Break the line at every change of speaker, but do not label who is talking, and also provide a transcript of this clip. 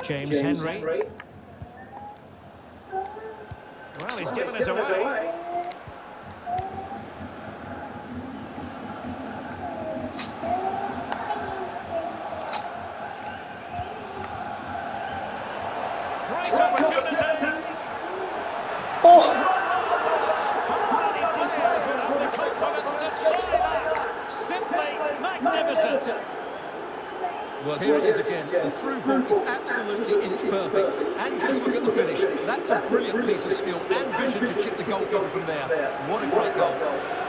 James Henry. Well, he's given us away. Great opportunity.
Oh!
How many players would have the confidence to try that? Simply magnificent.
Well, here it is again. The through ball is absolutely inch perfect. And just look at the finish. That's a brilliant piece of skill and vision to chip the goalkeeper from there. What a great goal.